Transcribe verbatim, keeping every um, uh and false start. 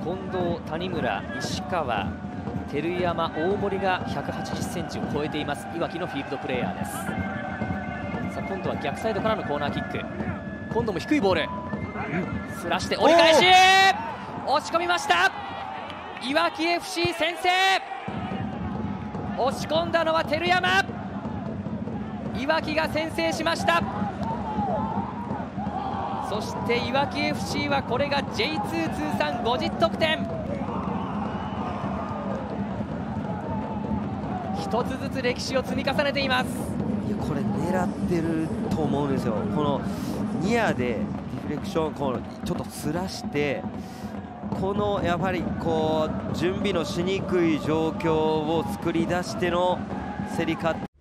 近藤、谷村、石川、照山、大森がひゃくはちじゅっセンチを超えていますいわきのフィールドプレーヤーです。さあ今度は逆サイドからのコーナーキック、今度も低いボール、うん、すらして折り返し、押し込みました。いわき エフシー 先制。押し込んだのは照山。いわきが先制しました。そしていわき エフシー はこれが ジェイツー 通算ごじゅっとくてん。一つずつ歴史を積み重ねています。 いやこれ狙ってると思うんですよ。このニアでディフレクション、このちょっとずらして、このやはりこう準備のしにくい状況を作り出しての競り勝って